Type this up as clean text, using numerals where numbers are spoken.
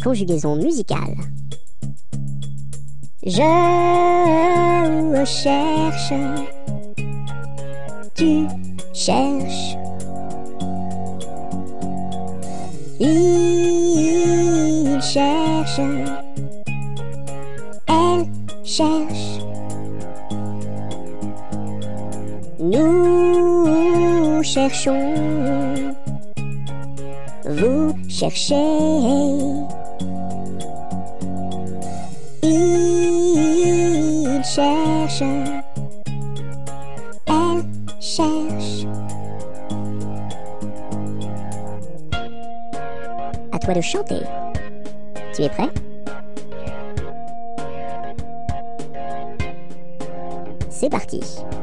conjugaison musicale. Je cherche, tu cherches, il cherche, elle cherche, nous cherchons, vous cherchez. Il cherche, elle cherche. À toi de chanter. Tu es prêt? C'est parti.